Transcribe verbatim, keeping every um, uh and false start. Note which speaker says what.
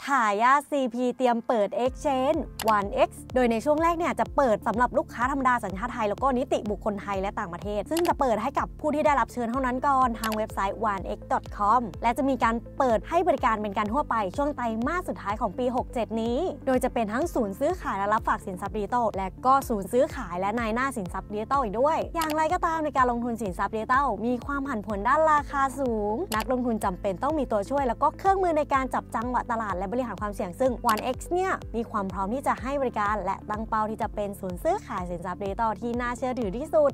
Speaker 1: ทายาท ซี พี เตรียมเปิด Exchange วัน เอ็กซ์ โดยในช่วงแรกเนี่ยจะเปิดสำหรับลูกค้าธรรมดาสัญชาติไทยแล้วก็นิติบุคคลไทยและต่างประเทศซึ่งจะเปิดให้กับผู้ที่ได้รับเชิญเท่านั้นก่อนทางเว็บไซต์ วัน เอ็กซ์ ดอท คอม และจะมีการเปิดให้บริการเป็นการทั่วไปช่วงไตรมาสสุดท้ายของปี หกเจ็ด นี้โดยจะเป็นทั้งศูนย์ซื้อขายและรับฝากสินทรัพย์ดิจิทัลและก็ศูนย์ซื้อขายและนายหน้าสินทรัพย์ดิจิทัลอีกด้วยอย่างไรก็ตามในการลงทุนสินทรัพย์ดิจิทัลมีความผันผวนด้านราคาสูงนักลงทุนจำเป็นต้องมีตัวช่วยแล้วก็เครื่องมือในการจับจังหวะตลาดและบริหารความเสี่ยงซึ่ง วัน เอ็กซ์ เนี่ยมีความพร้อมที่จะให้บริการและตั้งเป้าที่จะเป็นศูนย์ซื้อขายสินทรัพย์ดิจิทัลที่น่าเชื่อถือที่สุด